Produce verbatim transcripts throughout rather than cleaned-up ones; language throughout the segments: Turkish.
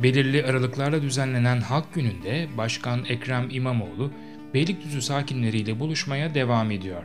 Belirli aralıklarla düzenlenen Halk Günü'nde Başkan Ekrem İmamoğlu, Beylikdüzü sakinleriyle buluşmaya devam ediyor.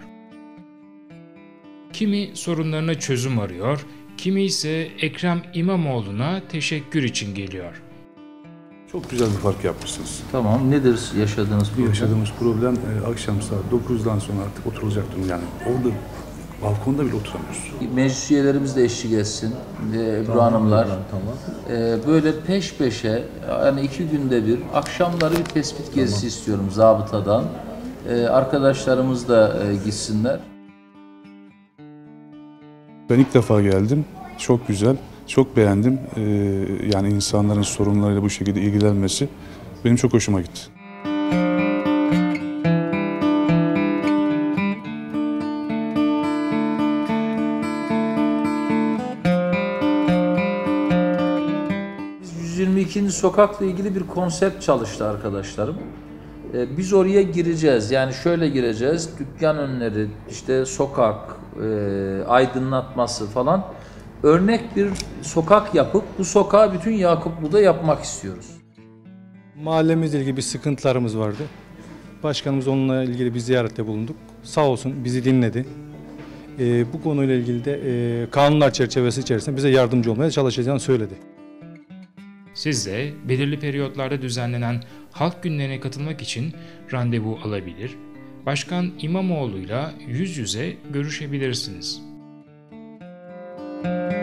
Kimi sorunlarına çözüm arıyor, kimi ise Ekrem İmamoğlu'na teşekkür için geliyor. Çok güzel bir park yapmışsınız. Tamam, nedir yaşadığınız problem? Yaşadığımız problem e, akşam saat dokuzdan sonra artık oturulacaktım yani. Orada balkonda bile oturamıyoruz. Meclis üyelerimiz de eşlik etsin, e, Ebru Tamam, Hanımlar. tamam. E, böyle peş peşe, yani iki günde bir, akşamları bir tespit gezisi tamam. istiyorum zabıtadan. E, arkadaşlarımız da e, gitsinler. Ben ilk defa geldim. Çok güzel, çok beğendim. Ee, yani insanların sorunlarıyla bu şekilde ilgilenmesi benim çok hoşuma gitti. Biz yüz yirmi ikinci sokakla ilgili bir konsept çalıştı arkadaşlarım. Ee, biz oraya gireceğiz. Yani şöyle gireceğiz. Dükkan önleri, işte sokak, e, aydınlatması falan. Örnek bir sokak yapıp bu sokağı bütün Yakuplu'da yapmak istiyoruz. Mahallemizle ilgili bir sıkıntılarımız vardı. Başkanımız onunla ilgili bir ziyarette bulunduk. Sağ olsun bizi dinledi. Ee, bu konuyla ilgili de e, kanunlar çerçevesi içerisinde bize yardımcı olmaya çalışacağını söyledi. Siz de belirli periyotlarda düzenlenen halk günlerine katılmak için randevu alabilir, Başkan İmamoğlu'yla yüz yüze görüşebilirsiniz.